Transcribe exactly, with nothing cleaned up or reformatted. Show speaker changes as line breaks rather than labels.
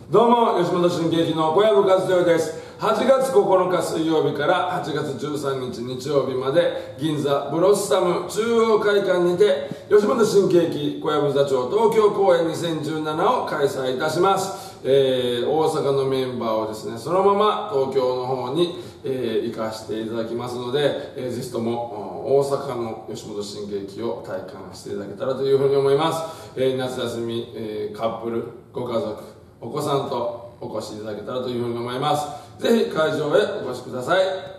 どうも、吉本新喜劇の小籔和豊です。はちがつここのか水曜日からはちがつじゅうさんにち日曜日まで、銀座ブロッサム中央会館にて、吉本新喜劇小籔座長東京公演にせんじゅうななを開催いたします。えー、大阪のメンバーをですね、そのまま東京の方に、えー、行かせていただきますので、えー、ぜひとも大阪の吉本新喜劇を体感していただけたらというふうに思います。えー、夏休み、えー、カップル、ご家族、お子さんとお越しいただけたらというふうに思います。ぜひ会場へお越しください。